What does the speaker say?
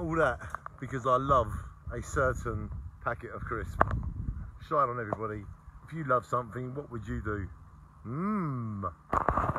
All that because I love a certain packet of crisps. Shine on everybody. If you love something, what would you do? Mmm.